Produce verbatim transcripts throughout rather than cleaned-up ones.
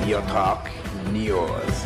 Real Talk News.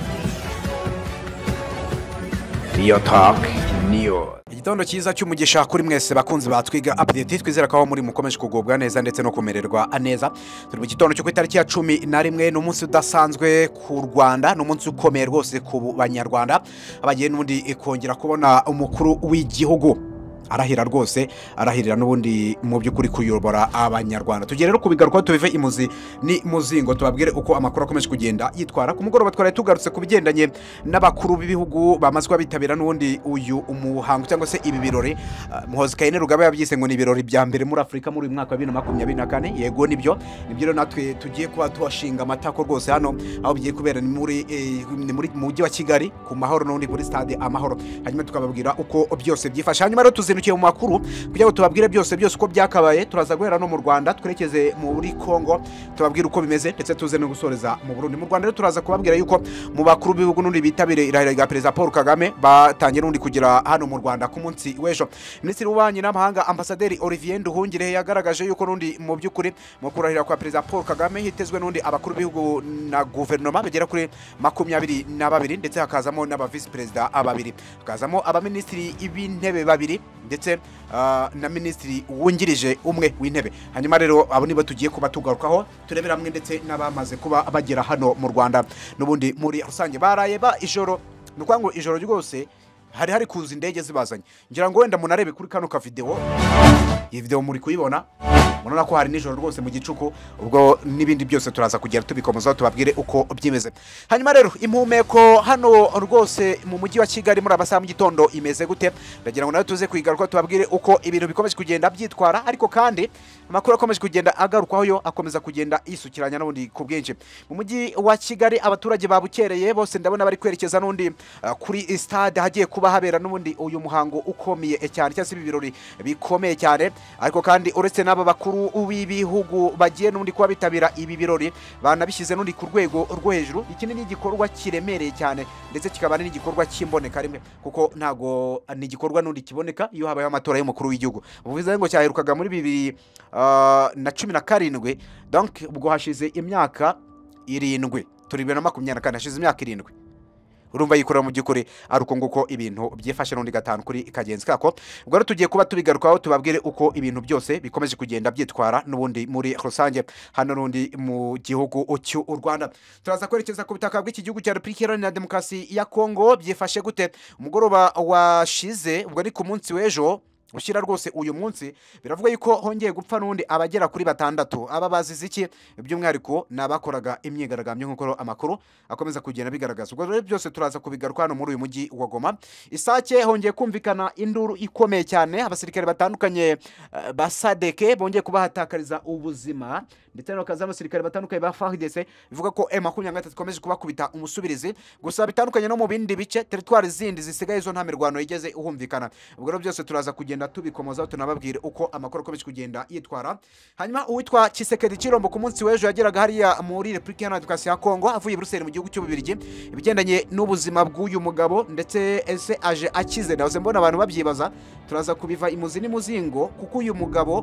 Real Talk News. Igitondo cyiza cy'umugisha kuri mwese bakunzi batwiga update twizera ko muri mukomeje kugubwa neza ndetse no kumererwa neza. Turi mu gitondo cyo ku itariki ya cumi na rimwe n'umunsi udasanzwe ku Rwanda, n'umunsi ukomeye rwose ku banyarwanda abagiye n'undi kongera kubona umukuru w'igihugu arahira rwose arahirira n'ubundi mu by'ukuri kuyobora abanyarwanda. Tugere rero kubigaruka tubive imuzi ni muzingo tubabwire uko amakuru akomeje kugenda yitwara. Ku mugoroba twari tugarutse kubigendanye n'abakuru b'ibihugu bamazwa bitabira n'ubundi uyu umuhango cyangwa se ibi birori. Uh, Muhozi Kayine Rugaba yabyise ngo ni birori bya mbere muri Afrika muri mwaka wa bibiri na makumyabiri na kane. Yego nibyo nibyo rero natwe tugiye kuba tuhashinga amatako rwose hano aho bigiye kubera ni muri eh, ni muri mujyi wa Kigali ku Mahoro n'undi kuri stade Amahoro. Hanyuma tukababwira uko byose byifasha. Hanyuma rero tuzi mu makuru kugira ngo tubabwire byose byose uko byakabaye. Turaza guhera no mu Rwanda twerekeze muri Kongo tubabwire uko bimeze ndetse tuze no gusoreza mu Burundi. Mu Rwanda rero turaza kubabwira yuko mu bakuru b'ibihugu n'undi bitabire irahira rya Perezida Paul Kagame batangiye n'undi kugira hano mu Rwanda ku munsi w'ejo. Minisitiri w'Ububanyi n'Amahanga Ambasaderi Olivier Nduhungire yagaragaje yuko n'undi mu by'ukuri mu kurahira kwa Perezida Paul Kagame hitezwe n'undi abakuru b'ibihugu na guverinoma bagera kuri makumyabiri na babiri ndetse hakazamo n'aba vice perezida ababiri, hakazamo abaminisitiri b'intebe babiri ndetse uh, na minisitiri wungirije umwe w'intebe. Hanyuma rero abo nibo tugiye kuba tugarukaho turebera hamwe ndetse n'abamaze kuba bagera hano mu Rwanda n'ubundi muri rusange baraye ba ijoro nuko ngo ijoro ryose hari hari kuza indege zibazanye. Ngira ngo wenda munarebe kuri kano ka video, iyi video muri kuyibona munona ko hari nijoro rwose mu gicuku, ubwo nibindi byose turaza kugera tubikomozaho tubabwire uko byimeze. Hanyuma rero impumeko hano rwose mu mujyi wa Kigali muri abasaha mu gitondo imeze gute, ndagira ngo nayo tuze kwigaruka tubabwire uko ibintu bikomeje kugenda byitwara, ariko kandi amakuru akomeje kugenda agarukwaho yo akomeza kugenda yisukiranya n'ubundi ku bwinshi. Mu mujyi wa Kigali abaturage babukereye bose ndabona bari kwerekeza n'undi uh, kuri stade hagiye kuba habera n'ubundi uyu muhango ukomeye cyane cyangwa se ibirori bikomeye cyane. Ariko kandi uretse n'aba bakuru w'ibihugu bagiye n'undi kuba bitabira ibi birori banabishyize n'undi ku rwego rwo hejuru. Iki ni igikorwa kiremereye cyane ndetse kikaba ari igikorwa kimboneka rimwe kuko ntago ni igikorwa n'undi kiboneka iyo habaye amatora y'umukuru w'igihugu. Uvuze ngo cyaherukaga muri bibiri uh, na cumi na karindwi, donc ubwo hashize imyaka irindwi, turi bibiri na makumyabiri na kane hashize imyaka irindwi. Urumva yikorera mu by'ukuri ari uko nguko ibintu byifashe n'undi gatanu kuri kagenzi kako. Ubwo rero tugiye kuba tubigarukaho tubabwire uko ibintu byose bikomeje kugenda byitwara n'ubundi muri rusange hano n'undi mu gihugu cy'u Rwanda. Turaza kwerekeza ku butaka bw'iki gihugu cya Repubulika Iharanira Demokarasi ya Kongo. Byifashe gute umugoroba washize, ubwo ni ku munsi w'ejo ushyira rwose uyu munsi, biravuga yuko hongeye gupfa n'undi abagera kuri batandatu. Aba bazize iki? By'umwihariko nabakoraga imyigaragambyo nk'uko amakuru akomeza kugenda bigaragaza. Ubwo rero byose turaza kubigaruka hano muri uyu mujyi wa Goma. Isake hongeye kumvikana induru ikomeye cyane, abasirikare batandukanye uh, basadeke bongeye kubahatakariza ubuzima ndetse n'akaza abasirikare batandukanye ba F A R D C bivuga ko M makumyabiri na gatatu ikomeje kubakubita umusubirizi. Gusa bitandukanye no mu bindi bice territoire zindi zisigaye zo nta mirwano igeze uhumvikana. Ubwo rero byose turaza kugenda tubikomozaho tunababwire uko amakuru akomeje kugenda yitwara. Hanyuma uwitwa Tshisekedi Chirombo ku munsi w'ejo yageraga hariya muri Repubulika Iharanira Demokarasi ya Kongo avuye i Bruxelles mu gihugu cy'Ububirigi, ibigendanye n'ubuzima bw'uyu mugabo ndetse ese aje akize. Nahoze mbona abantu babyibaza, turaza kubiva imuzi n'imuzingo kuko uyu mugabo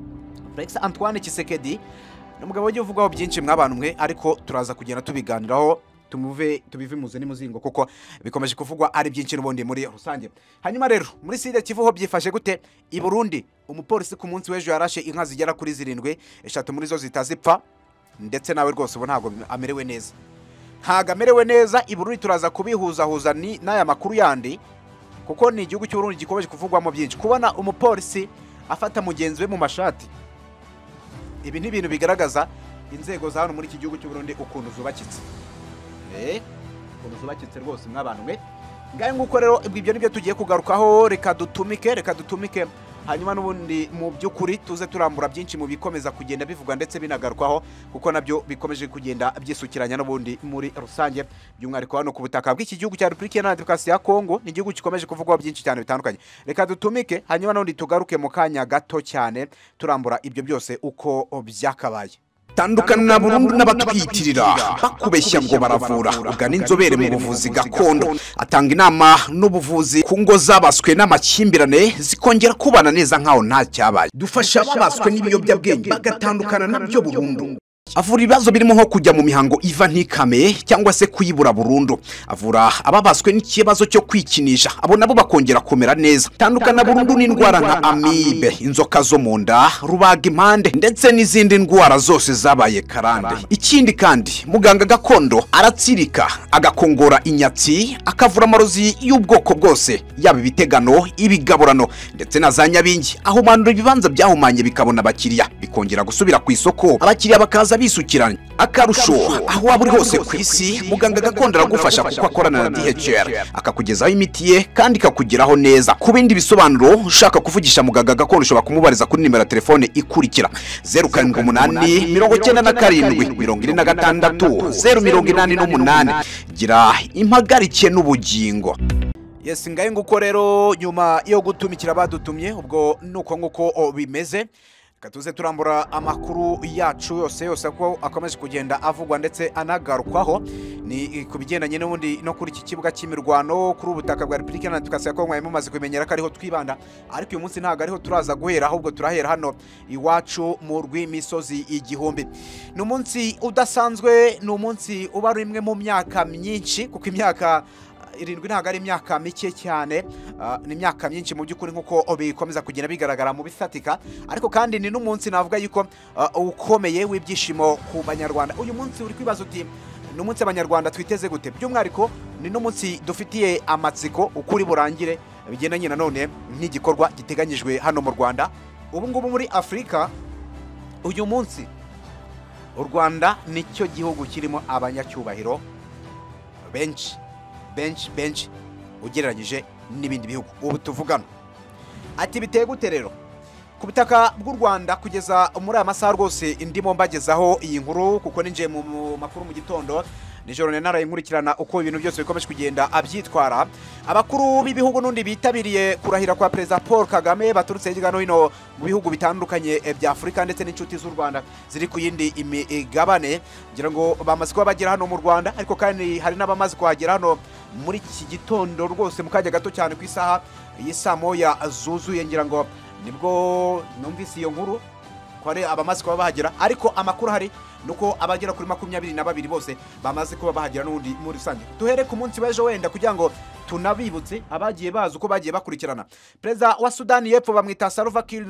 Felix Antoine Tshisekedi n'umugabo ugiye uvugaho byinshi mwabantu mwe, ariko turaza kugenda tubiganiraho tumuve tubive muze n'imuzingo kuko bikomeje kuvugwa ari byinshi n'ubundi muri rusange. Hanyuma rero muri Side Kivu ho byifashe gute? I Burundi umupolisi ku munsi w'ejo yarashe inka zigera kuri zirindwi, eshatu muri zo zitazipfa ndetse nawe rwose ubu ntago amerewe neza, ntago amerewe neza. I Burundi turaza kubihuzahuza ni n'aya makuru yandi kuko ni igihugu cy'u Burundi gikomeje kuvugwamo byinshi. Kubona umupolisi afata mugenzi we mu mashati, ibi ni ibintu bigaragaza inzego za hano muri iki gihugu cy'u Burundi ukuntu zubakitse. Eh, ukuntu zubakitse rwose mwabantu mwe. Ngaye nguko rero ibyo nibyo tugiye kugarukaho. Reka dutumike reka dutumike hanyuma n'ubundi mu by'ukuri tuze turambura byinshi mu bikomeza kugenda bivugwa ndetse binagarukwaho kuko nabyo bikomeje kugenda byisukiranya n'ubundi muri rusange, by'umwihariko hano ku butaka bw'iki gihugu cya Repubulika Iharanira Demokarasi ya Kongo. Ni igihugu gikomeje kuvugwaho byinshi cyane bitandukanye. Reka dutumike hanyuma n'ubundi tugaruke mu kanya gato cyane turambura ibyo byose uko byakabaye. Tandukana burundu n'abatwitirira bakubeshya ngo baravura. Ugana inzobere mu buvuzi gakondo atanga inama n'ubuvuzi ku ngo zabaswe n'amakimbirane zikongera kubana neza nkaho nta cyabaye. Dufasha ababaswe n'ibiyobyabwenge bagatandukana nabyo burundu. avura ibibazo birimo nko kujya mu mihango iva ntikame cyangwa se kuyibura burundu, avura ababaswe n'ikibazo cyo kwikinisha abo nabo bakongera kumera neza, tandukana burundu n'indwara nka amibe, inzoka zo mu nda, rubaga impande ndetse n'izindi ndwara zose zabaye karande. Ikindi kandi muganga gakondo aratsirika agakongora inyatsi, akavura amarozi y'ubwoko bwose, yaba ibitegano, ibigaburano ndetse na za nyabingi, aho manura ibibanza byahumanye bikabona abakiriya bikongera gusubira ku isoko, abakiriya bakaza bisukiranye. Akarusho aho waba uri hose ku isi, muganga gakondo aragufasha kuko akorana na D H L akakugezaho imiti ye kandi ikakugeraho neza. Ku bindi bisobanuro ushaka kuvugisha muganga gakondo ushobora kumubariza kuri nimero ya telefone ikurikira: zeru karindwi umunani mirongo icyenda na karindwi mirongo ine na gatandatu zeru mirongo inani n'umunani. Gira impagarike n'ubugingo. Yes, ngaye nguko rero nyuma yo gutumikira badutumye, ubwo nuko nguko bimeze. Katuze turambura amakuru yacu yose yose ko akomeje kugenda avugwa ndetse anagarukwaho, ni kubigendanye n'ubundi no kuri iki kibuga cy'imirwano kuri ubutaka bwa Republika na tukase ko mwayemo maze kumenyera ko ariho twibanda, ariko uyu munsi ntago ariho turaza guhera, ahubwo turahera hano iwacu mu rw'imisozi igihumbi. Ni umunsi udasanzwe, ni umunsi uba rimwe mu myaka myinshi, kuko imyaka irindwi ntago ari imyaka mike cyane, uh, ni imyaka myinshi mu by'ukuri nkuko bikomeza kugenda bigaragara mu bifatika, ariko kandi ni n'umunsi navuga yuko uh, ukomeye w'ibyishimo ku banyarwanda. Uyu munsi uri kwibaza uti ni umunsi abanyarwanda twiteze gute? By'umwihariko ni n'umunsi dufitiye amatsiko ukuri burangire, bigendanye nanone n'igikorwa giteganyijwe hano mu Rwanda. Ubu ngubu muri Afrika uyu munsi u Rwanda nicyo gihugu kirimo abanyacyubahiro benshi benshi benshi ugereranyije n'ibindi bihugu ubu tuvugana. Ati biteye gute rero ku butaka bw'u Rwanda kugeza muri aya masaha rwose indimo mbagezaho iyi nkuru, kuko ninjiye mu makuru mu gitondo nijoro naraye nkurikirana uko ibintu byose bikomeje kugenda abyitwara. Abakuru b'ibihugu n'undi bitabiriye kurahira kwa Perezida Paul Kagame baturutse hirya no hino mu bihugu bitandukanye bya Afurika ndetse n'inshuti z'u Rwanda ziri ku yindi imigabane, ngira ngo bamaze kuba bagera hano mu Rwanda, ariko kandi hari n'abamaze kuhagera hano muri iki gitondo rwose mu kajya gato cyane ku isaha y'isa moya zuzuye. Ngira ngo nibwo numvise iyo nkuru ko ari abamaze kuba bahagera, ariko amakuru hari nuko abagera kuri makumyabiri na babiri bose bamaze kuba bahagera n'undi muri rusange. Tuhere ku munsi w'ejo wenda kugira ngo tunabibutse abagiye bazi uko bagiye bakurikirana. Perezida wa Sudani y'Epfo bamwita Salva Kiir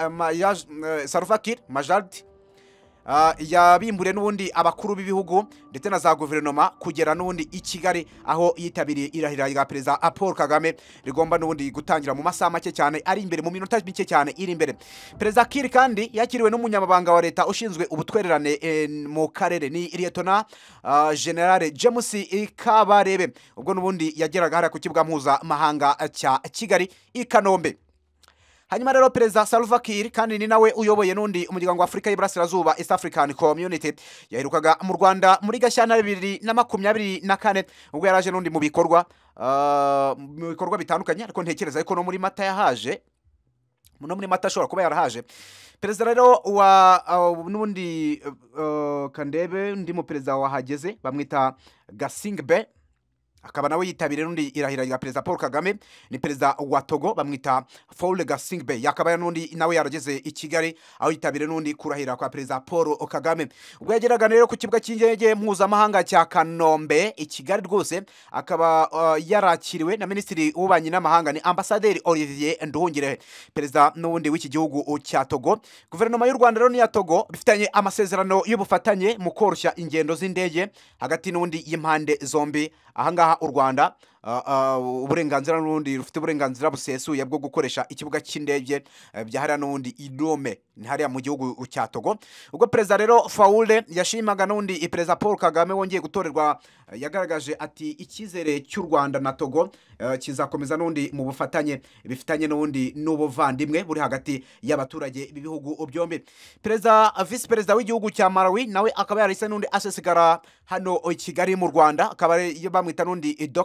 Salva Kiir Majid Uh, yabimbure n'ubundi abakuru b'ibihugu ndetse na za guverinoma kugera n'ubundi i Kigali, aho yitabiriye irahira ya Perezida Paul Kagame rigomba n'ubundi gutangira mu masaha make cyane ari imbere, mu minota mike cyane iri imbere. Perezida Kiir kandi yakiriwe n'umunyamabanga wa leta ushinzwe ubutwererane eh, mu karere, ni Lieutenant uh, General James Kabarebe, ubwo n'ubundi yageraga hariya ku kibuga mpuzamahanga cya Kigali i Kanombe. Hanyuma rero Perezida Salva Kiir kandi ni nawe uyoboye n'undi umuryango wa Afrika y'Iburasirazuba East African Community, yaherukaga mu Rwanda muri Gashyana bibiri na makumyabiri na kane, ubwo yaraje n'undi mu bikorwa uh, mu bikorwa bitandukanye, ariko ntekereza ko no muri Mata yahaje, no muri Mata ashobora kuba yarahaje. Perezida rero wa uh, n'undi uh, kandebe ndi mu perezida wahageze bamwita Gasingbe, akaba nawe yitabiriye n'undi irahira ya Perezida Paul Kagame, ni Perezida wa Togo bamwita Faure Gasingbe, yakaba n'undi nawe yarageze i Kigali aho yitabiriye n'undi kurahira kwa Perezida Paul Kagame. Ubwo yageraga rero ku kibuga cy'indege mpuzamahanga cya Kanombe i Kigali rwose, akaba uh, yarakiriwe na Minisitiri w'Ububanyi n'Amahanga ni Ambasaderi Olivier Nduhungirehe. Perezida n'ubundi w'iki gihugu cya Togo, guverinoma y'u Rwanda rero n'iya Togo bifitanye amasezerano y'ubufatanye mu koroshya ingendo z'indege hagati n'undi y'impande zombi. Ahangaha u Rwanda uburenganzira n'ubundi rufite uburenganzira busesuye bwo gukoresha ikibuga cy'indege byahara n'ubundi idome hariya mu gihugu cya Togo. Ubwo Perezida rero Faure yashimaga n'undi Perezida Paul Kagame wongeye gutorerwa, yagaragaje ati icyizere cy'u Rwanda na Togo uh, kizakomeza n'undi mu bufatanye bifitanye n'ubundi n'ubuvandimwe buri hagati y'abaturage b'ibihugu byombi. Perezida Vice Perezida w'igihugu cya Malawi nawe akaba yarahise n'undi asesigara hano i Kigali mu Rwanda, akaba bamwita n'undi Docteur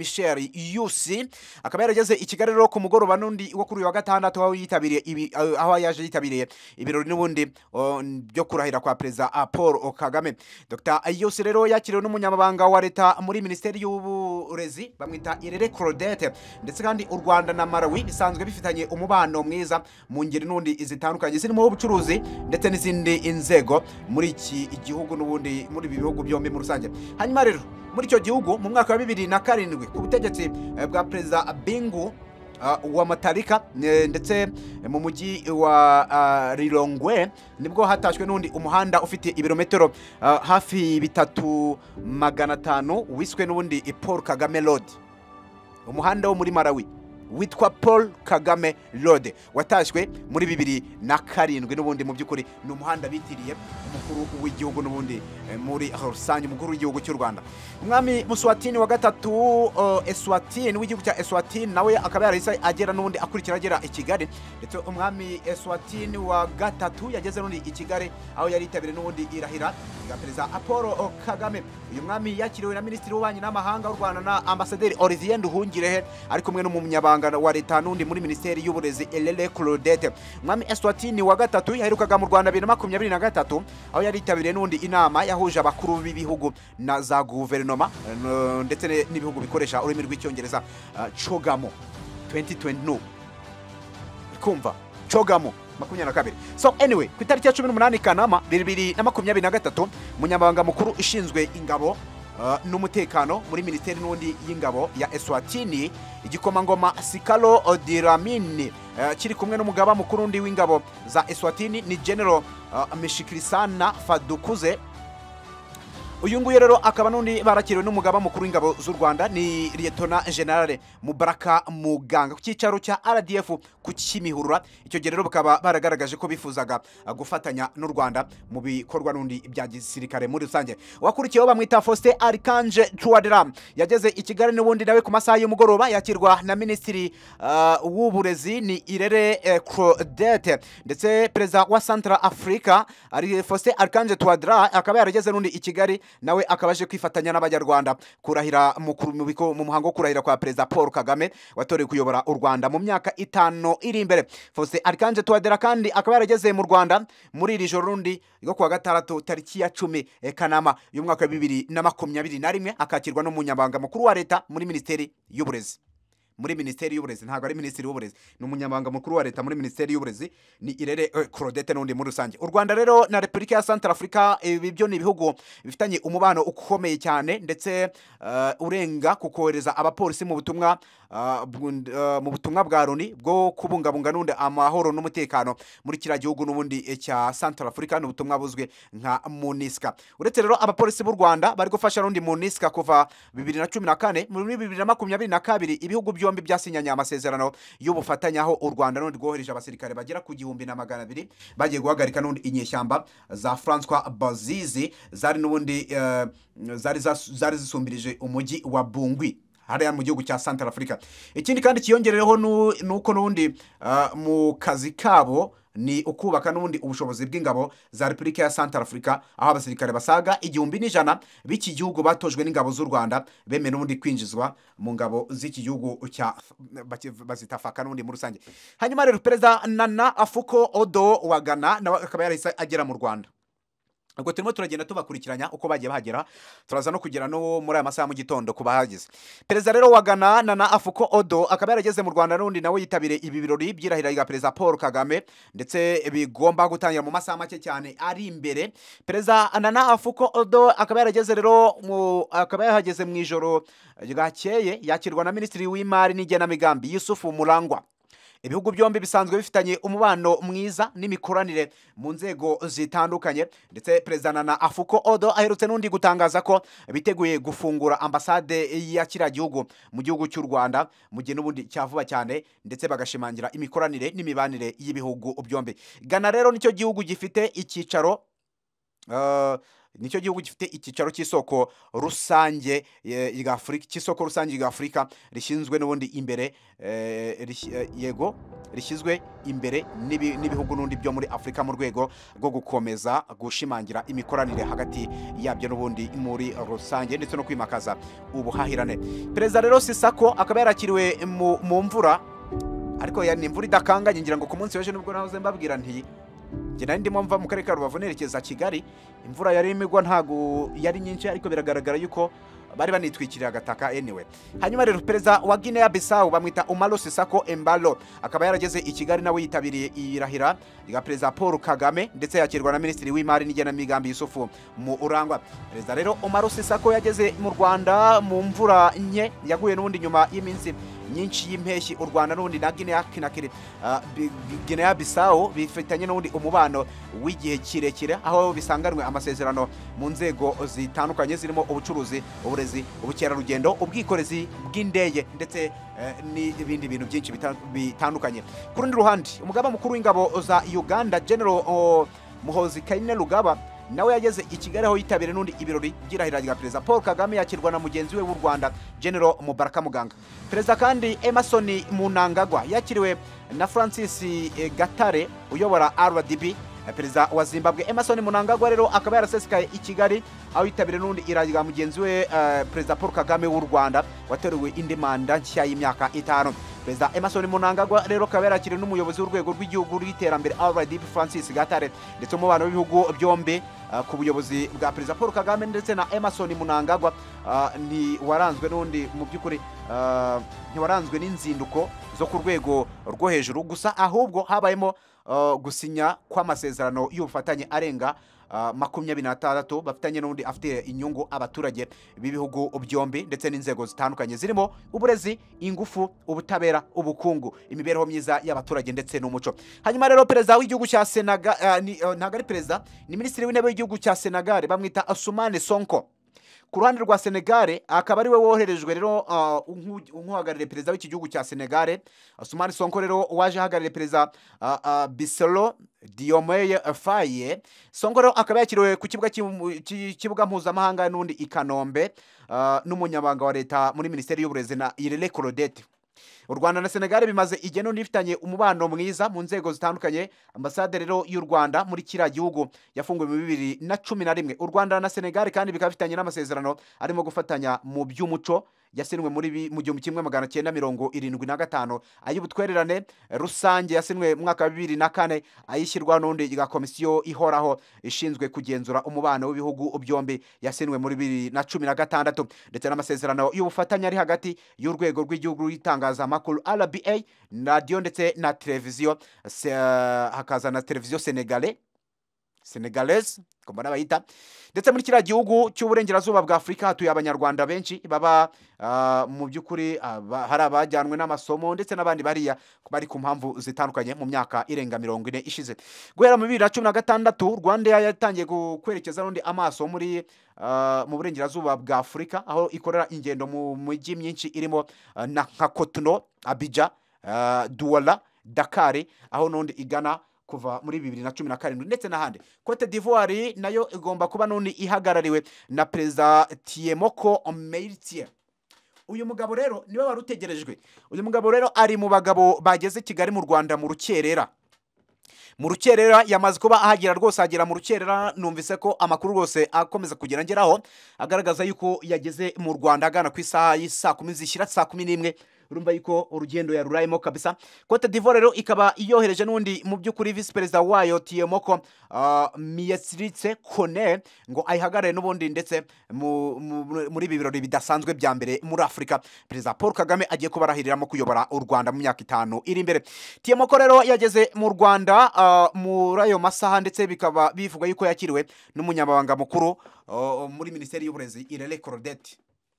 Michel Yusi akaba yarageze i Kigali rero ku mugoroba n'undi wo kuri uyu wa gatandatu aho yitabiriye ibi aho yaje yitabiriye ibirori n'ubundi o, byo kurahira kwa perezida uh, Paul Kagame. Dr Yusi rero yakiriwe n'umunyamabanga wa leta muri Minisiteri y'Uburezi bamwita Irere Claudette, ndetse kandi u Rwanda na Malawi bisanzwe bifitanye umubano mwiza mu ngeri n'undi zitandukanye zirimo ubucuruzi ndetse n'izindi inzego muri iki gihugu n'ubundi muri ibi bihugu byombi mu rusange. Hanyuma rero muri icyo gihugu mu mwaka wa bibiri na karindwi ku butegetsi eh, bwa perezida Bingu Uh, wa Matarika ndetse mu mujyi wa uh, Rilongwe nibwo hatashwe n'undi umuhanda ufite ibirometero uh, hafi bitatu magana atanu wiswe n'ubundi Paul Kagame Road. Umuhanda wo muri Malawi witwa Paul Kagame Road watashywe muri bibiri na karindwi n'ubundi mu by'ukuri ni umuhanda bitiriye umukuru w'igihugu n'ubundi eh, muri rusange umukuru w'igihugu cy'u Rwanda. Umwami Muswatini wa gatatu uh, Eswatini w'igihugu cya Eswatini nawe akaba yarahise agera n'ubundi akurikira agera i Kigali, ndetse umwami Eswatini wa gatatu yageze n'ubundi i Kigali aho yari yitabiriye n'ubundi irahira ya perezida Paul Kagame. Uyu mwami yakiriwe na minisitiri w'ububanyi n'amahanga w'u Rwanda na ambasaderi Olivier Nduhungirehe ari kumwe n'umunyabanga wa leta n'undi muri Minisiteri y'Uburezi Irere Claudette. Umwami Eswatini wa gatatu yaherukaga mu Rwanda bibiri na makumyabiri na gatatu aho yari yitabiriye n'undi inama yahuje abakuru b'ibihugu na za guverinoma ndetse n'ibihugu bikoresha ururimi rw'icyongereza uh, Chogamo twenty twenty kumva Chogamo makumyabiri na kabiri. So anyway ku itariki ya cumi n'umunani Kanama bibiri na makumyabiri na gatatu umunyamabanga mukuru ishinzwe ingabo Uh, n'umutekano muri Minisiteri n'undi y'ingabo ya Eswatini igikomangoma Sikalo Odiramini uh, kiri kumwe n'umugaba mukuru ndi w'ingabo za Eswatini ni General uh, Mishikirisana Fadukuze. Uyu nguyu rero akaba n'undi barakiriwe n'umugaba mukuru w'ingabo z'u Rwanda ni Lieutenant General Mubaraka Muganga ku cyicaro cya R D F ku Kimihurura. Icyo gihe rero bakaba baragaragaje ko bifuzaga gufatanya n'u Rwanda mu bikorwa n'undi bya gisirikare muri rusange. Wakurikiyeho bamwita Faustin Archange Touadera yageze i Kigali n'ubundi nawe ku masaha y'umugoroba yakirwa na Minisitiri uh, w'Uburezi ni Irere eh, Claudette, ndetse perezida wa Central Africa ari Faustin Archange Touadera akaba yarageze n'undi i Kigali nawe akabaje kwifatanya n'abanyarwanda kurahira mu mu muhango wo kurahira kwa perezida Paul Kagame watorewe kuyobora u Rwanda mu myaka itanu iri imbere. Faustin Archange Touadera kandi akaba yarageze mu Rwanda muri iri joro rundi ryo kuwa gatandatu tariki ya cumi eh, Kanama y'umwaka wa bibiri na makumyabiri na rimwe akakirwa n'umunyamabanga mukuru wa leta muri Minisiteri y'Uburezi muri Minisiteri y'Uburezi ntabwo ari Minisitiri w'Uburezi ni umunyamabanga mukuru wa leta muri Minisiteri y'Uburezi ni Irere uh, Claudette n'undi muri rusange. U Rwanda rero na Repubulika ya Central Africa ibi byo ni ibihugu bifitanye umubano ukomeye cyane ndetse uh, urenga kukohereza abapolisi mu butumwa uh, uh, mu butumwa bwa Loni bwo kubungabunga n'undi amahoro n'umutekano muri kira gihugu n'ubundi cya Central Africa n'ubutumwa buzwe nka MONUSCO. Uretse rero abapolisi b'u Rwanda bari gufasha n'undi MONUSCO kuva bibiri na cumi na kane muri bibiri na makumyabiri na kabiri ibihugu byombi byasinyanye amasezerano y'ubufatanye aho u Rwanda n'undi rwohereje abasirikare bagera ku gihumbi na magana abiri bagiye guhagarika n'undi inyeshyamba za François Bozizi zari n'ubundi uh, zari zari zisumbirije umujyi wa Bungwi hariya mu gihugu cya Central Africa. Ikindi kandi kiyongerereho nuko n'undi uh, mu kazi kabo ni ukubaka n'ubundi ubushobozi bw'ingabo za Repubulika ya Central Africa aho abasirikare basaga igihumbi n'ijana b'iki gihugu batojwe n'ingabo z'u Rwanda bemeye n'ubundi kwinjizwa mu ngabo z'iki gihugu cya bazitafaka n'ubundi muri rusange. Hanyuma rero perezida Nana Akufo-Addo wa Ghana nawe akaba yarahise agera mu Rwanda. Ubwo turimo turagenda tubakurikiranya uko bagiye bahagera turaza no kugera no muri aya masaha mu gitondo kubahagize. Perezida rero wa Ghana Nana Akufo-Addo akaba yarageze mu Rwanda n'undi nawe yitabire ibi birori byirahira ya perezida Paul Kagame ndetse bigomba gutangira mu masaha make cyane ari imbere. Perezida Nana Akufo-Addo akaba yarageze rero mu akaba yahageze mu ijoro ryakeye yakirwa na Minisitiri w'Imari n'Igenamigambi Yusufu Murangwa. Ibihugu byombi bisanzwe bifitanye umubano mwiza n'imikoranire mu nzego zitandukanye, ndetse perezida Nana Akufo-Addo aherutse n'undi gutangaza ko biteguye gufungura ambasade ya kiriya gihugu mu gihugu cy'u Rwanda mu gihe n'ubundi cyavuba cyane, ndetse bagashimangira imikoranire n'imibanire y'ibihugu byombi. Ghana rero nicyo gihugu gifite icyicaro Uh, nicyo gihugu gifite icyicaro cy'isoko rusange y'Afurika cy'isoko rusange y'Afurika rishinzwe n'ubundi imbere eh, rish- eh, yego rishyizwe imbere n'ibi- n'ibihugu n'undi byo muri Afurika mu rwego rwo gukomeza gushimangira imikoranire hagati yabyo n'ubundi muri rusange ndetse no kwimakaza ubuhahirane. Perezida rero Sisako akaba yarakiriwe mu mu mvura, ariko ya ni imvura idakanganye, ngira ngo ku munsi w'ejo nibwo nahoze mbabwira nti njye nari ndimo mva mu karere ka Rubavu nerekeza Kigali, imvura yari imigwa ntago yari nyinshi, ariko biragaragara yuko bari banitwikiriye agataka anyway. Hanyuma rero perezida wa Guinea Bissau bamwita Umaro Sisako Embalo akaba yarageze i Kigali nawe yitabiriye irahira rya perezida Paul Kagame ndetse yakirwa na minisitiri w'imari n'igenamigambi Yusufu mu urangwa. Perezida rero Umaro Sisako yageze mu Rwanda mu mvura nke yaguye n'ubundi nyuma y'iminsi nyinshi y'impeshyi u Rwanda n'ubundi na Guinea Kinakiri uh, Guinea Bissau bifitanye n'ubundi umubano w'igihe kirekire aho bisanganwe amasezerano mu nzego zitandukanye zirimo ubucuruzi, uburezi, ubukerarugendo, ubwikorezi bw'indege ndetse eh, n'ibindi bintu byinshi bita- bitandukanye. Ku rundi ruhande umugaba mukuru w'ingabo za Uganda General oh, Muhoozi Kainerugaba nawe yageze i Kigali aho yitabiriye n'undi ibirori by'irahira rya perezida Paul Kagame yakirwa na mugenzi we w'u Rwanda General Mubaraka Muganga. Perezida kandi Emerson Mnangagwa yakiriwe na Francis eh, Gatare uyobora R D B. Perezida wa Zimbabwe Emerson Mnangagwa rero akaba yarasesekaye i Kigali aho yitabiriye n'undi irahira rya mugenzi we eh, perezida Paul Kagame w'u Rwanda wateruwe indi manda nshya y'imyaka itanu. Perezida Emerson Mnangagwa rero akaba yarakiriwe n'umuyobozi w'urwego rw'igihugu rw'iterambere R D B Francis Gatare ndetse umubano w'ibihugu byombi uh, ku buyobozi bwa perezida Paul Kagame ndetse na Emerson Mnangagwa uh, ni waranzwe n'undi mu by'ukuri uh, ntiwaranzwe n'inzinduko zo ku rwego rwo hejuru gusa, ahubwo habayemo uh, gusinya kw'amasezerano y'ubufatanye arenga uh, makumyabiri n'atandatu bafitanye n'undi afite inyungu abaturage b'ibihugu byombi ndetse n'inzego zitandukanye zirimo uburezi, ingufu, ubutabera, ubukungu, imibereho myiza y'abaturage ndetse n'umuco. Hanyuma rero perezida w'igihugu cya Senegal uh, ni, uh, ntabwo ari perezida, ni minisitiri w'intebe w'igihugu cya Senegal bamwita Ousmane Sonko. Ku ruhande rwa Senegal akaba ari we woherejwe rero uh, nk'uhagarariye perezida w'iki gihugu cya Senegal. Ousmane Sonko rero waje ahagarariye perezida uh, uh, Bassirou Diomaye Faye. Sonko rero akaba yakiriwe ku kibuga kibuga mpuzamahanga n'undi i Kanombe uh, n'umunyamabanga wa leta muri minisiteri y'uburezi na Irene Claudette. U Rwanda na Senegal bimaze igihe n'undi bifitanye umubano mwiza mu nzego zitandukanye. Ambasade rero y'u Rwanda muri kiriya gihugu yafunguwe mu bibiri na cumi na rimwe. U Rwanda na Senegal kandi bikaba bifitanye n'amasezerano arimo gufatanya mu by'umuco yasinwe muri mu gihumbi kimwe magana cyenda mirongo irindwi na gatanu, ay'ubutwererane rusange yasinwe mu mwaka wa bibiri na kane, ayishyirwa n'undi ya komisiyo ihoraho ishinzwe kugenzura umubano w'ibihugu byombi yasinwe muri bibiri na cumi na gatandatu, ndetse n'amasezerano y'ubufatanye ari hagati y'urwego rw'igihugu rw'itangazamakuru R B A, radiyo ndetse na televiziyo, hakaza na televiziyo Senegalais Senegalese komba nabayita. Ndetse muri kiriya gihugu cy'uburengerazuba bwa Afurika hatuye abanyarwanda benshi baba uh, mu by'ukuri uh, hari abajyanwe n'amasomo ndetse n'abandi bariya bari ku mpamvu zitandukanye mu myaka irenga mirongo ine ishize. Guhera mu bibiri na cumi na gatandatu Rwanda yatangiye kwerekeza n'undi amaso muri uh, mu burengerazuba bwa Afurika aho ikorera ingendo mu mijyi myinshi irimo uh, na nka Cotonou, Abidjan, uh, Douala, Dakar, aho n'undi igana kuva muri bibiri na cumi na karindwi ndetse n'ahandi. Cote d'Ivoire nayo igomba kuba none ihagarariwe na perezida Tiemoko Meid. Uyu mugabo rero niwe warutegerejwe. Uyu mugabo rero ari mu bagabo bageze Kigali mu Rwanda mu rukerera. Mu rukerera yamaze kuba ahagera rwose, agera mu rukerera numvise ko amakuru rwose akomeza kugera ngeraho agaragaza yuko yageze mu Rwanda agana ku isaha y'isa kumi zishyira saa kumi n'imwe. Urumva yuko urugendo yarurayemo kabisa. Cote d'Ivoire rero ikaba iyohereje n'undi mu by'ukuri vice perezida wayo Tiemoko uh, Miyetsiritse Kone ngo ayihagarare n'ubundi ndetse mu, mu, muri ibi birori bidasanzwe bya mbere muri Afurika. Perezida Paul Kagame agiye kubarahiriramo kuyobora u Rwanda mu myaka itanu iri imbere. Tiemoko rero yageze mu Rwanda uh, muri ayo masaha ndetse bikaba bivuga yuko yakiriwe n'umunyamabanga mukuru uh, muri minisiteri y'uburezi Irene Claudette.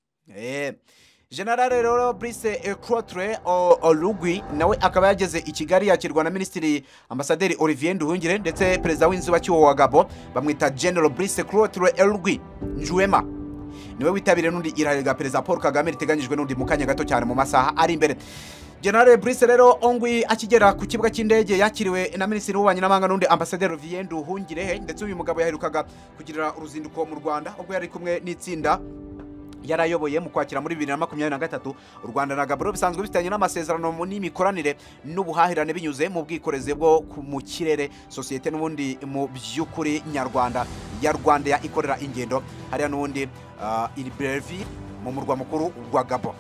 Eh General rero Brice Clotre Olugui nawe akaba yageze i Kigali yakirwa na minisitiri ambasaderi Olivier Nduhungire ndetse perezida w'inzibacyuho wa Gabo bamwita General Brice Clotre Olugui Njuema niwe witabiriye n'undi irahira perezida Paul Kagame riteganyijwe n'undi mu kanya gato cyane mu masaha ari imbere. General Brice rero ongwi akigera ku kibuga cy'indege yakiriwe na minisitiri w'ububanyi n'amahanga n'undi ambasaderi Viendu Hungirehe, ndetse uyu mugabo yaherukaga kugira uruzinduko mu Rwanda ubwo yari kumwe n'itsinda yarayoboye mu kwakira muri bibiri na makumyabiri na gatatu. U Rwanda na Gabon bisanzwe bifitanye n'amasezerano n'imikoranire n'ubuhahirane binyuze mu bwikorezi bwo mu kirere. Sosiyete n'ubundi mu by'ukuri nyarwanda ya Rwanda ya ikorera ingendo hariya n'ubundi uh, Ilbrevi mu murwa mukuru wa Gabon.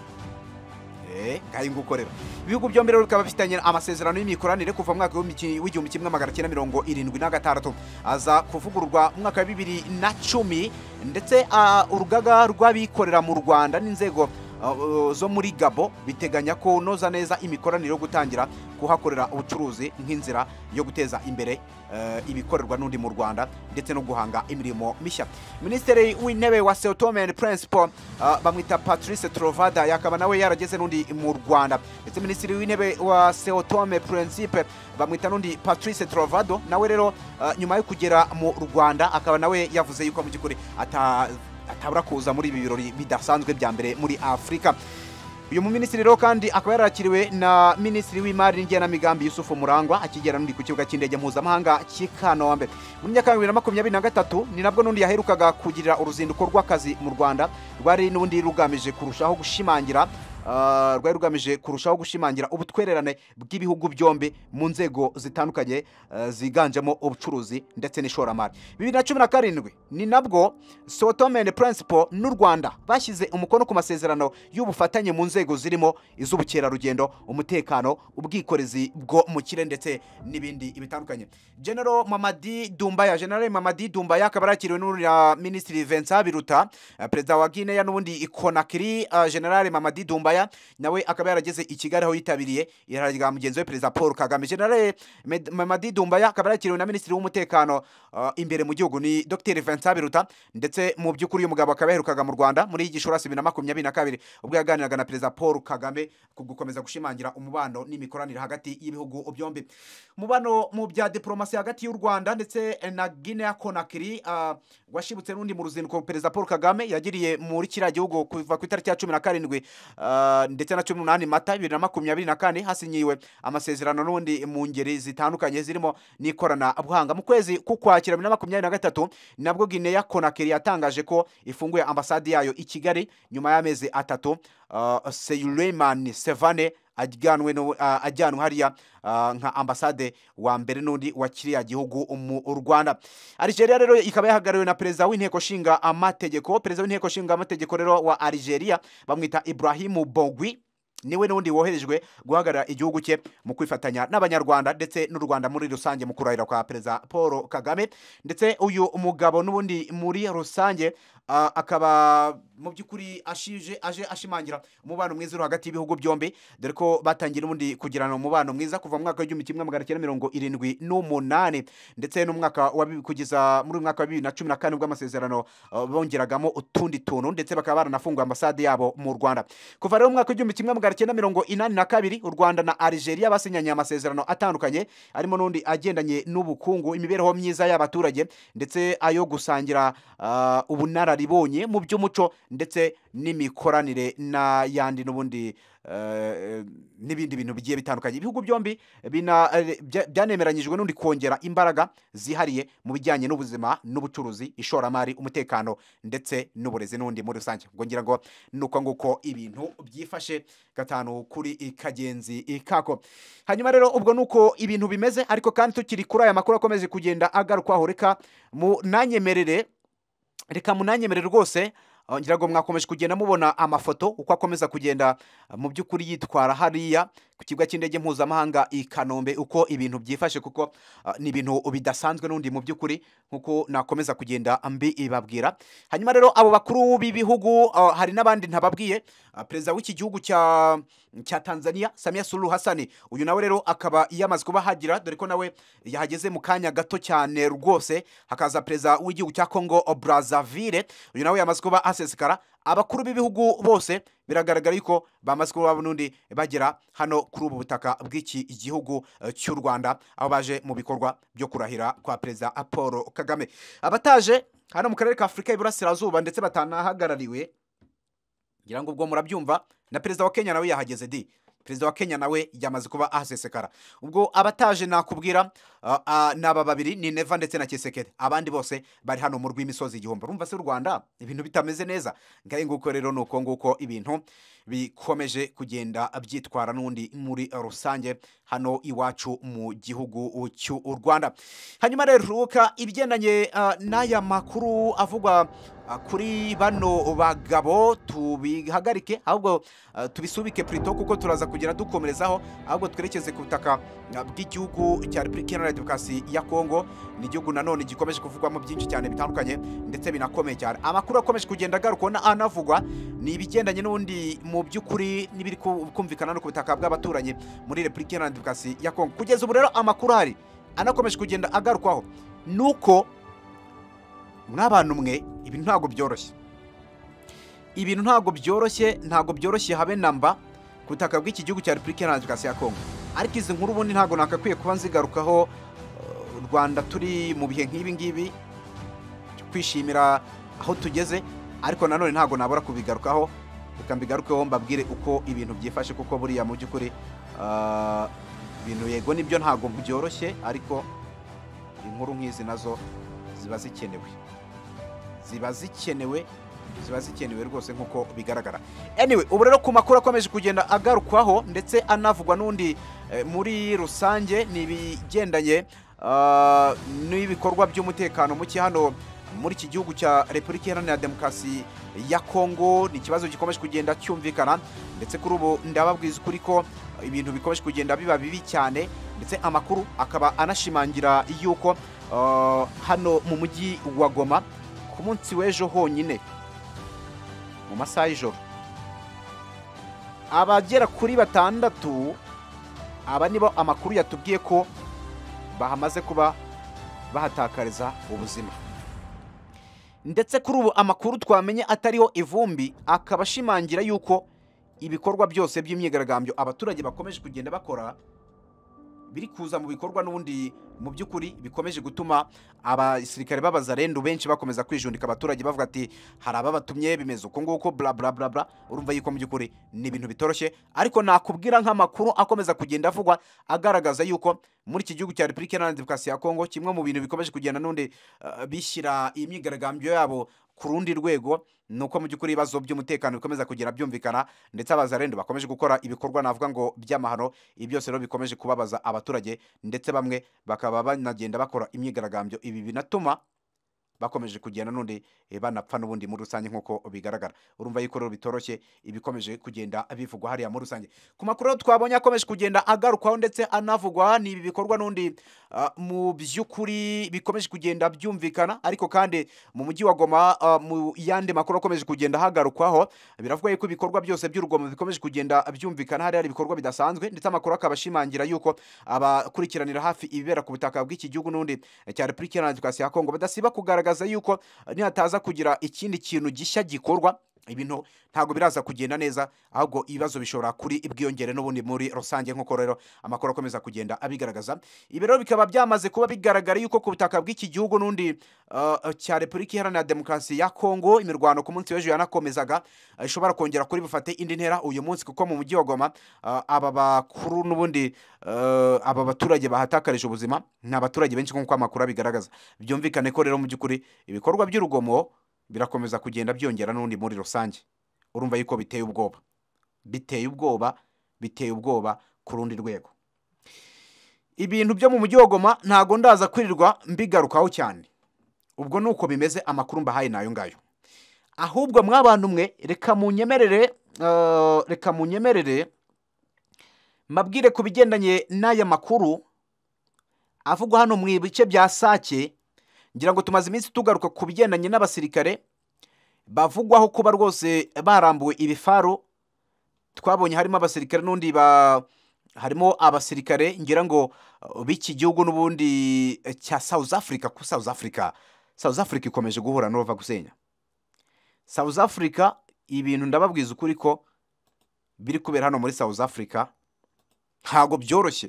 Eh, ngaho ngukorera ibihugu byombi rero bikaba bifitanye amasezerano y'imikoranire kuva mu mwaka w'igihumbi kimwe magana cyenda mirongo irindwi na gatandatu, aza kuvugururwa mu mwaka wa bibiri na cumi, ndetse uh, urugaga rw'abikorera mu Rwanda n'inzego uh, zo muri Gabon biteganya ko noza neza imikoranire yo gutangira kuhakorera ubucuruzi nk'inzira yo guteza imbere uh, ibikorerwa n'undi mu Rwanda ndetse no guhanga imirimo mishya. Minisitiri w'intebe wa Sao Tome and Principe uh, bamwita Patrice Trovada yakaba nawe yarageze n'undi mu Rwanda, ndetse minisitiri w'intebe wa Sao Tome Principe bamwita n'undi Patrice Trovado nawe rero uh, nyuma yo kugera mu Rwanda akaba nawe yavuze yuko mu by'ukuri ata atabura kuza muri ibi birori bidasanzwe bya mbere muri Afrika. Uyu mu minisitiri rero kandi akaba yarakiriwe na minisitiri w'imari n'igenamigambi Yusufu Murangwa akigera n'undi ku kibuga cy'indege mpuzamahanga cy'i Kanombe. Mu myaka ya bibiri na makumyabiri na gatatu ni nabwo n'undi yaherukaga kugirira uruzinduko rw'akazi mu Rwanda rwari n'undi rugamije kurushaho gushimangira Uh, rwari rugamije kurushaho gushimangira ubutwererane bw'ibihugu byombi mu nzego zitandukanye uh, ziganjemo ubucuruzi ndetse n'ishoramari. bibiri na cumi na karindwi ni nabwo Sao Tome and Principe n'u Rwanda bashyize umukono ku masezerano y'ubufatanye mu nzego zirimo iz'ubukerarugendo, umutekano, ubwikorezi bwo mu kirere ndetse n'ibindi bitandukanye. General Mamadi Doumbouya General Mamadi Doumbouya akaba yakiriwe n'uri uh, Minisitiri Vincent Biruta, uh, Perezida wa Guinea n'ubundi Conakry. uh, General Mamadi Doumbouya nawe akaba yarageze i Kigali aho yitabiriye irarya mugenzi we Perezida Paul Kagame. General Mamadi Doumbouya akaba yakiriwe na Minisitiri w'umutekano uh, imbere mu gihugu ni Dr Vincent Biruta, ndetse mu by'ukuri uyu mugabo akaba yaherukaga mu Rwanda muri Gicurasi bibiri na makumyabiri na kabiri ubwo yaganiraga na Perezida Paul Kagame ku gukomeza gushimangira umubano n'imikoranire hagati y'ibihugu byombi. Umubano mu bya diplomasi hagati y'u Rwanda ndetse na Guinea Conakry uh, washibutse n'undi mu ruzinduko Perezida Paul Kagame yagiriye muri kiriya gihugu kuva ku itariki ya cumi na karindwi uh, ndetse na cumi n'umunani Mata bibiri na makumyabiri na kane hasinyiwe amasezerano n'ubundi mu ngeri zitandukanye zirimo n'ikoranabuhanga. Mu kwezi k'Ukwakira bibiri na makumyabiri na gatatu nabwo Guinea Conakry yatangaje ko ifunguye ambasade yayo i Kigali nyuma y'amezi atatu. uh, Seyuleman Sevane ajyanwe no uh, ajyanwe hariya uh, nka ambasade wa mbere n'undi wa kiriya gihugu mu Rwanda. Algeria rero ikaba yahagariwe na Perezida w'inteko shinga amategeko Perezida w'inteko shinga amategeko rero wa Algeria bamwita Ibrahim Bogui, niwe n'undi woherejwe guhagarara igihugu cye mu kwifatanya n'abanyarwanda ndetse n'u Rwanda muri rusange mu kurahira kwa Perezida Paul Kagame. Ndetse uyu umugabo n'ubundi muri rusange uh, akaba mu by'ukuri ashije aje ashimangira umubano mwiza uri hagati y'ibihugu byombi, dore ko batangira ubundi kugirana umubano mwiza kuva mu mwaka w'igihumbi kimwe magana cyenda mirongo irindwi n'umunani ndetse n'umwaka wa kugeza muri mwaka wa bibiri na cumi na kane ubwo amasezerano uh, bongeragamo utundi tuntu ndetse bakaba baranafunguye ambasade yabo mu Rwanda. Kuva rero mu mwaka w'igihumbi kimwe magana cyenda mirongo inani na kabiri u Rwanda na Algeria basinyanye amasezerano atandukanye arimo n'undi agendanye n'ubukungu, imibereho myiza y'abaturage ndetse ayo gusangira uh, ubunararibonye mu by'umuco ndetse n'imikoranire na yandi n'ubundi uh, n'ibindi bintu bigiye bitandukanye. Ibihugu byombi bina byanemeranyijwe n'undi kongera imbaraga zihariye mu bijyanye n'ubuzima n'ubucuruzi, ishoramari, umutekano ndetse n'uburezi n'undi muri rusange. Ngo ngira ngo nuko nguko ibintu byifashe gatanu kuri kagenzi kako. Hanyuma rero ubwo nuko ibintu bimeze, ariko kandi tukiri kuri aya makuru akomeje kugenda agarukwaho, reka mu nanyemerere reka mu nanyemerere rwose ngira ngo mwakomeje kugenda mubona amafoto uko akomeza kugenda mu by'ukuri yitwara hariya ku kibuga cy'indege mpuzamahanga i Kanombe, uko ibintu byifashe kuko uh, ni ibintu bidasanzwe n'undi mu by'ukuri nkuko nakomeza kugenda mbi ibabwira. Hanyuma rero abo bakuru b'ibihugu uh, hari n'abandi ntababwiye. uh, Perezida w'iki gihugu cya cya Tanzania Samia Suluhu Hassan, uyu nawe rero akaba yamaze kuba hagira, dore ko nawe yahageze mu kanya gato cyane rwose. Hakaza Perezida w'igihugu cya Congo Brazzaville, uyu nawe yamaze kuba asesekara. Abakuru b'ibihugu bose biragaragara yuko bamaze kuba n'undi bagera hano kuri ubu butaka bw'iki gihugu uh, cy'u Rwanda, aho baje mu bikorwa byo kurahira kwa Perezida Paul Kagame. Abataje hano mu karere ka Afrika y'Iburasirazuba ndetse batanahagarariwe, ngira ngo ubwo murabyumva, na Perezida wa Kenya nawe yahageze di perezida wa Kenya nawe yamaze kuba ahasesekara. Ubwo abataje nakubwira uh, uh, naba babiri ni Neva ndetse na Tshisekedi, abandi bose bari hano mu rw'imisozi igihumbi. Urumva se u Rwanda ibintu bitameze neza, ngaye nguko rero nuko nguko ibintu bikomeje kugenda byitwara n'undi muri rusange hano iwacu mu gihugu cy'u Rwanda. Hanyuma rero ruka ibigendanye uh, n'aya makuru avugwa uh, kuri bano bagabo tubihagarike, ahubwo uh, tubisubike plutôt kuko turaza kugira dukomerezaho, ahubwo twerekeze ku butaka uh, bw'igihugu cya Repubulika Iharanira Demokarasi ya Kongo. Ni igihugu nanone gikomeje kuvugwamo byinshi cyane bitandukanye ndetse binakomeye cyane. Amakuru akomeje kugenda agaruka anavugwa ni ibigendanye n'undi mu by'ukuri n'ibiri kumvikana no ku butaka bw'abaturanyi muri Repubulika Iharanira Demokarasi ya Kongo. Kugeza ubu rero amakuru hari anakomeje kugenda agarukwaho nuko mw'abantu mwe ibintu ntago byoroshye, ibintu ntago byoroshye ntago byoroshye habe namba ku butaka bw'iki gihugu cya Repubulika Iharanira Demokarasi ya Kongo. Ariko izi nkuru ubundi ntago nakakwiye kuba nzigarukaho. U Rwanda turi mu bihe nk'ibi ngibi kwishimira aho tugeze, ariko nanone ntago nabura kubigarukaho. Reka mbigarukeho mbabwire uko ibintu byifashe, kuko buriya mu by'ukuri uh, ibintu yego nibyo ntago byoroshye, ariko inkuru nk'izi nazo ziba zikenewe ziba zikenewe ziba zikenewe rwose nk'uko bigaragara. Anyway, ubu rero ku makuru akomeje kugenda agarukwaho ndetse anavugwa n'undi eh, muri rusange ni ibigendanye uh, n'ibikorwa by'umutekano muke hano muri iki gihugu cya Repubulika Iharanira Demokarasi ya Kongo. Ni ikibazo gikomeje kugenda cyumvikana, ndetse kuri ubu ndababwiza ukuri ko ibintu bikomeje kugenda biba bibi cyane, ndetse amakuru akaba anashimangira yuko uh, hano mu mujyi wa Goma ku munsi w'ejo honyine mu masaha y'ijoro abagera kuri batandatu, aba nibo amakuru yatubwiye ko bahamaze kuba bahatakariza ubuzima. Ndetse kuri ubu amakuru twamenye atariho ivumbi, akaba ashimangira yuko ibikorwa byose by'imyigaragambyo abaturage bakomeje kugenda bakora biri kuza mu bikorwa n'ubundi mu by'ukuri bikomeje gutuma abasirikare b'abazarendo benshi bakomeza kwijundika abaturage bavuga ati hari ababatumye bimeze uko nguko bla bla bla bla. Urumva yuko mu by'ukuri ni ibintu bitoroshye, ariko nakubwira nk'amakuru akomeza kugenda avugwa agaragaza yuko muri iki gihugu cya Repubulika Iharanira Demokarasi ya Kongo kimwe mu bintu bikomeje kugenda n'undi uh, bishyira imyigaragambyo yabo ku rundi rwego, nuko mu by'ukuri ibibazo by'umutekano bikomeza kugira byumvikana, ndetse abazarendo bakomeje gukora ibikorwa navuga ngo by'amahano. Ibi byose rero bikomeje kubabaza abaturage, ndetse bamwe bakaba banagenda bakora imyigaragambyo. Ibi binatuma bakomeje kugenda n'undi e, banapfa n'ubundi muri rusange nk'uko bigaragara. Urumva yuko rero bitoroshye ibikomeje kugenda bivugwa hariya muri rusange. Ku makuru twabonye akomeje kugenda agarukwaho ndetse anavugwa ni ibi bikorwa n'undi uh, mu by'ukuri bikomeje kugenda byumvikana, ariko kandi mu mujyi wa Goma uh, mu yandi makuru akomeje kugenda hagarukwaho biravuga yuko ibikorwa byose by'urugomo bikomeje kugenda byumvikana. Hari hari ibikorwa bidasanzwe, ndetse amakuru akabashimangira yuko abakurikiranira hafi ibibera ku butaka bw'iki gihugu n'undi cya Repubulika Iharanira Demokarasi ya Kongo badasiba kugaragaza yuko nihataza kugira ikindi kintu gishya gikorwa ibintu ntago biraza kugenda neza, ahubwo ibibazo bishobora kuri ibwiyongere n'ubundi muri rusange nk'uko rero amakuru akomeza kugenda abigaragaza. Ibi rero bikaba byamaze kuba bigaragara yuko ku butaka bw'iki gihugu n'undi uh, cya Repubulika Iharanira Demokarasi ya Kongo imirwano ku munsi w'ejo yanakomezaga uh, ishobora kongera kuri bufate indi ntera uyu munsi, kuko mu mujyi wa Goma uh, aba bakuru n'ubundi uh, aba baturage bahatakarije ubuzima ni abaturage benshi nk'uko amakuru abigaragaza. Byumvikane ko rero mu by'ukuri ibikorwa by'urugomo birakomeza kugenda byongera n'undi muri rusange. Urumva yuko biteye ubwoba biteye ubwoba biteye ubwoba ku rundi rwego. Ibintu byo mu mujyi wa Goma ntago ndaza kwirirwa mbigarukaho cyane, ubwo nuko bimeze. Amakuru mbahaye nayo ngayo, ahubwo mw'abantu mwe reka munyemerere uh, reka munyemerere mabwire ku bigendanye n'aya makuru avugwa hano mu bice bya Sake. Ngira ngo tumaze iminsi tugaruka ku bigendanye n'abasirikare bavugwaho kuba rwose barambuwe ibifaru. Twabonye harimo abasirikare n'undi ba harimo abasirikare ngira ngo b'iki gihugu n'ubundi cya South Africa. Ku South Africa South Africa ikomeje guhura n'uva gusenya. South Africa ibintu ndababwiza ukuri ko biri kubera hano muri South Africa ntago byoroshye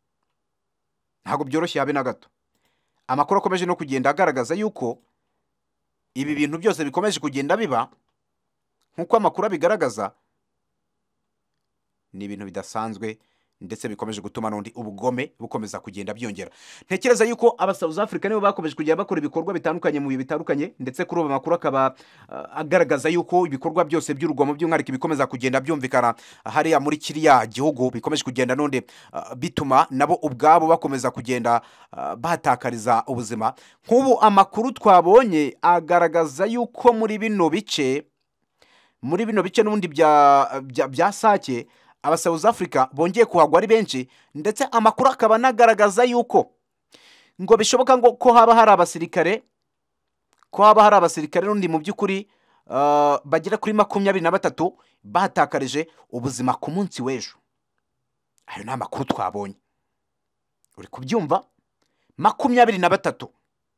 ntago byoroshye habe na gato. Amakuru akomeje no kugenda agaragaza yuko ibi bintu byose bikomeje kugenda biba nk'uko amakuru abigaragaza ni ibintu bidasanzwe ndetse bikomeje gutuma n'undi ubugome bukomeza kugenda byongera. Ntekereza yuko aba South Africa nibo bakomeje kujya bakora ibikorwa bitandukanye mu bihe bitandukanye, ndetse kuri ubu amakuru akaba uh, agaragaza yuko ibikorwa byose by'urugomo by'umwihariko bikomeza kugenda byumvikana hariya muri kiriya gihugu bikomeje kugenda n'undi uh, bituma nabo ubwabo bakomeza kugenda uh, batakariza ubuzima. Nk'ubu amakuru twabonye agaragaza yuko muri bino bice muri bino bice n'ubundi bya bya, bya Sake aba South Africa bongeye kuhagwa ari benshi, ndetse amakuru akaba nagaragaza yuko ngo bishoboka ngo ko haba hari abasirikare ko haba hari abasirikare n'undi mu by'ukuri uh, bagira kuri makumyabiri na batatu batakarije ubuzima ku munsi w'ejo. Ayo ni amakuru twabonye, uri kubyumva? makumyabiri na batatu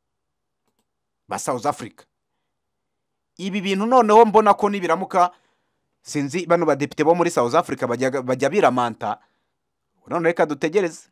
ba South Africa. Ibi bintu noneho mbona ko nibiramuka sinzi bano badepite bo muri South Africa bajya bajya biramanta. None reka dutegereze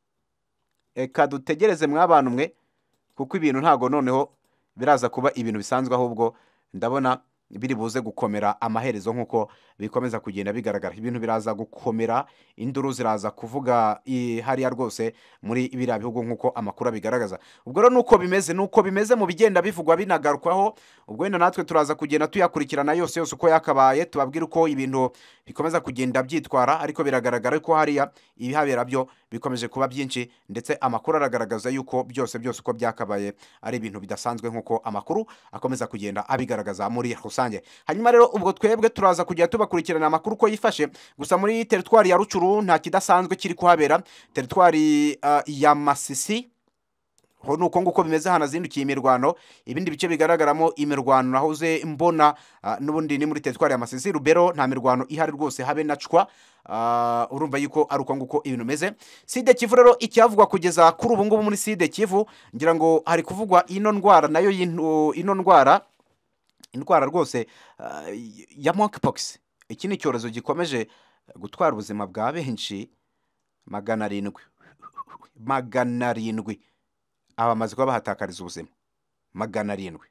eka dutegereze mwabantu mwe, kuko ibintu ntago noneho biraza kuba ibintu bisanzwe, ahubwo ndabona biri buze gukomera amaherezo nkuko bikomeza kugenda bigaragara. Ibintu biraza gukomera, induru ziraza kuvuga hariya rwose muri biriya bihugu nkuko amakuru bigaragaza. Ubwo rero nuko bimeze nuko bimeze mu bigenda bivugwa binagarukwaho. Ubwo wenda natwe turaza kugenda tuyakurikirana yose yose uko yakabaye, tubabwira uko ibintu bikomeza kugenda byitwara, ariko biragaragara ko hariya ibihabera byo bikomeje kuba byinshi, ndetse amakuru aragaragaza yuko byose byose uko byakabaye ari ibintu bidasanzwe nkuko amakuru akomeza kugenda abigaragaza muri rusange. Hanyuma rero ubwo twebwe turaza kujya tubakurikirana amakuru ko yifashe. Gusa muri teritwari ya Rucuru nta kidasanzwe kiri kuhabera. Teritwari uh, ya Masisi ho nuko nguko bimeze, hanazindukiye imirwano. Ibindi bice bigaragaramo imirwano nahoze mbona uh, nubundi ni muri teritwari ya Masisi. Rubero nta mirwano ihari rwose habe nacwa. Uh, urumva yuko ari uko nguko ibintu meze. Side Kivu rero icyavugwa kugeza kuri ubu ngubu muri Side Kivu, ngira ngo hari kuvugwa ino ndwara nayo ino ndwara indwara rwose uh, ya monkeypox. Iki ni icyorezo gikomeje gutwara ubuzima bwa benshi. magana arindwi magana arindwi abamaze kuba bahatakariza ubuzima. magana arindwi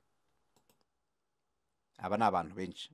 aba ni abantu benshi,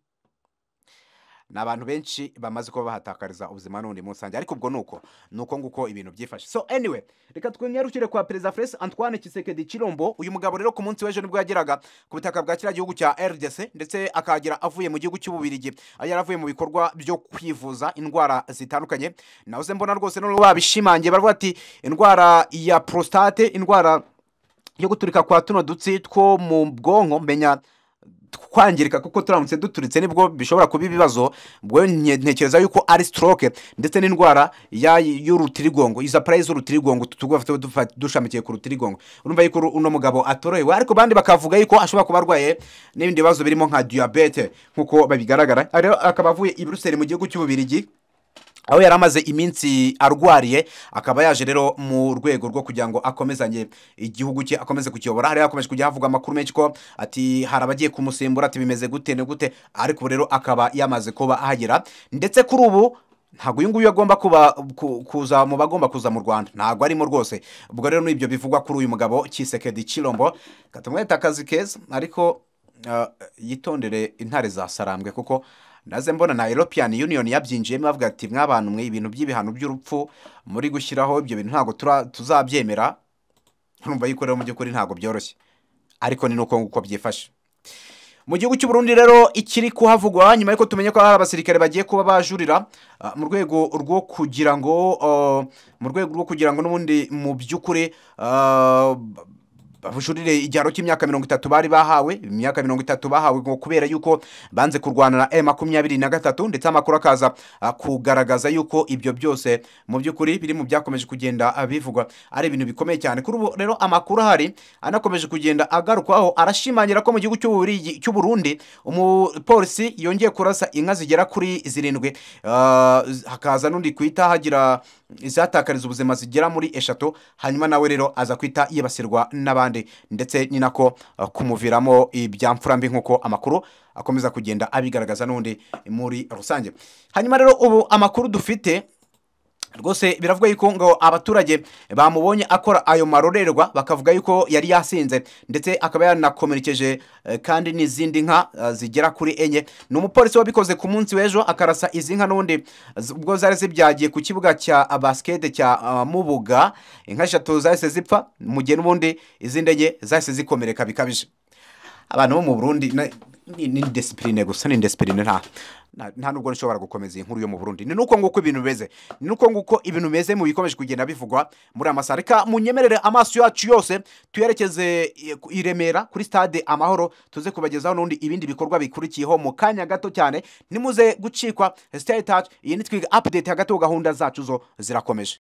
ni abantu benshi bamaze kuba bahatakariza ubuzima n'undi musange. Ariko ubwo nuko nuko nguko ibintu byifashe. So anyway, reka twenyarukire kwa Perezida Felix Antoine Tshisekedi Chilombo. Uyu mugabo rero ku munsi w'ejo nibwo yageraga ku butaka bwa kiriya gihugu cya R D C, ndetse akagira avuye mu gihugu cy'Ububirigi. Yaravuye mu bikorwa byo kwivuza indwara zitandukanye. Nahoze mbona rwose none babishimangiye baravuga ati indwara ya prostate, indwara yo guturika kwa tuno dutsi two mu bwonko, menya kwangirika kuko turamutse duturitse nibwo bishobora kuba ibibazo. Bwo ntekereza yuko ari stroke, ndetse n'indwara ya y'urutirigongo, iza prize y'urutirigongo tutugafite dushamikiye ku rutirigongo. Urumva yuko uno mugabo atorohewe, ariko bandi bakavuga yuko ashobora kuba arwaye n'ibindi bibazo birimo nka diabete nkuko babigaragara. Rero akaba avuye i Brussels mu gihugu cy'Ububirigi, aho yaramaze iminsi arwariye. Akaba yaje rero mu rwego rwo kugira ngo akomezanye igihugu cye, akomeze kukiyobora. Hari akomeje kujya havuga amakuru menshi ko ati hari abagiye kumusimbura, ati bimeze gute ne gute, ariko rero akaba yamaze kuba ahagera. Ndetse kuri ubu ntago uyu nguyu agomba kuba kuza mu bagomba kuza mu Rwanda, ntago arimo rwose. Ubwo rero n'ibyo bivugwa kuri uyu mugabo Tshisekedi Chilombo, katumweta akazi keza, ariko uh, yitondere intare za Sarambwe, kuko naze mbona na European Union yabyinjiyemo bavuga ati mwabantu mwe ibintu by'ibihano by'urupfu muri gushyiraho ibyo bintu ntago tuzabyemera. Urumva yuko rero mu by'ukuri ntago byoroshye, ariko ni nuko nguko byifashe. Mu gihugu cy'u Burundi rero ikiri kuhavugwa nyuma yuko tumenye ko hari abasirikare bagiye kuba bajurira uh, mu rwego rwo kugira ngo uh, mu rwego rwo kugira ngo n'ubundi mu by'ukuri uh, bujurire igihano cy'imyaka mirongo itatu bari bahawe. Imyaka mirongo itatu bahawe kubera yuko banze kurwana na M makumyabiri na gatatu, ndetse amakuru akaza uh, kugaragaza yuko ibyo byose mu by'ukuri biri mu byakomeje kugenda abivugwa ari ibintu bikomeye cyane. Kuri ubu rero amakuru hari anakomeje kugenda agarukwaho, arashimangira ko mu gihugu cy'u Burundi umupolisi yongeye kurasa inka zigera kuri zirindwi, uh, hakaza n'undi kwita hagira izatakariza ubuzima zigera muri eshatu. Hanyuma nawe rero aza kwita yibasirwa n'abandi, ndetse ni nako uh, kumuviramo ibyamfura mbi nkuko amakuru akomeza kugenda abigaragaza n'undi muri rusange. Hanyuma rero ubu amakuru dufite rwose biravuga yuko ngo abaturage bamubonye akora ayo marorerwa bakavuga yuko yari yasinze ndetse akaba yanakomerekeje eh, kandi n'izindi nka eh, zigera kuri enye. ni umupolisi wabikoze ku munsi w'ejo akarasa izi nka n'ubundi z- ubwo zari zibyagiye ku kibuga cya basikete cya ah, Mubuga. inka eshatu zahise zipfa mu gihe n'ubundi izindi enye zahise zikomereka bikabije. abantu bo mu Burundi na- ni ni discipline gusa ni discipline nta nta- nta nubwo nshobora gukomeza iyi nkuru yo mu Burundi. ni nuko nguko ibintu bimeze ni nuko nguko ibintu bimeze mu bikomeje kugenda bivugwa muri amasaha. Reka munyemerere amaso yacu yose tuyerekeze i- i Remera kuri stade Amahoro tuze kubagezaho n'undi ibindi bikorwa bikurikiyeho mu kanya gato cyane. nimuze gucikwa stay touch. iyi ni twiga update hagati ho gahunda zacu zo zirakomeje.